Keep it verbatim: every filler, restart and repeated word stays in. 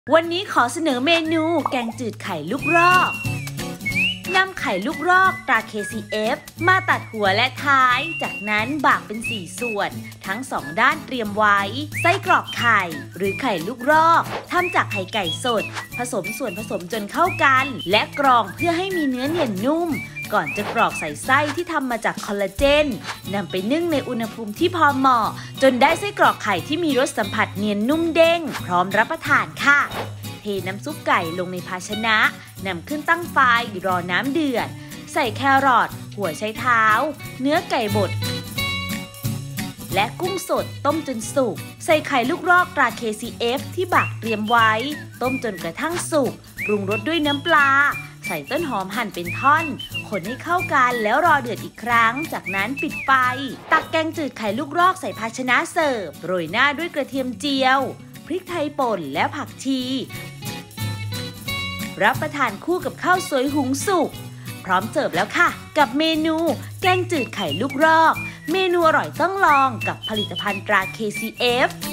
วันนี้ขอเสนอเมนูแกงจืดไข่ลูกรอกนำไข่ลูกรอกตรา เค ซี เอฟ มาตัดหัวและท้ายจากนั้นบากเป็นสี่ส่วนทั้งสองด้านเตรียมไว้ไส้กรอกไข่หรือไข่ลูกรอกทำจากไข่ไก่สดผสมส่วนผสมจนเข้ากันและกรองเพื่อให้มีเนื้อเนียนนุ่มก่อนจะกรอกใส่ไส้ที่ทำมาจากคอลลาเจนนำไปนึ่งในอุณหภูมิที่พอเหมาะจนได้ไส้กรอกไข่ที่มีรสสัมผัสเนียนนุ่มเด้งพร้อมรับประทานค่ะเทน้ำซุปไก่ลงในภาชนะนำขึ้นตั้งไฟรอน้ำเดือดใส่แครอทหัวไชเท้าเนื้อไก่บดและกุ้งสดต้มจนสุกใส่ไข่ลูกรอกตรา เค ซี เอฟ ที่บากเตรียมไว้ต้มจนกระทั่งสุกปรุงรสด้วยน้ำปลาใส่ต้นหอมหั่นเป็นท่อนคนให้เข้ากันแล้วรอเดือดอีกครั้งจากนั้นปิดไฟตักแกงจืดไข่ลูกรอกใส่ภาชนะเสิร์ฟโรยหน้าด้วยกระเทียมเจียวพริกไทยป่นและผักชีรับประทานคู่กับข้าวสวยหุงสุกพร้อมเสิร์ฟแล้วค่ะกับเมนูแกงจืดไข่ลูกรอกเมนูอร่อยต้องลองกับผลิตภัณฑ์ตรา เค ซี เอฟ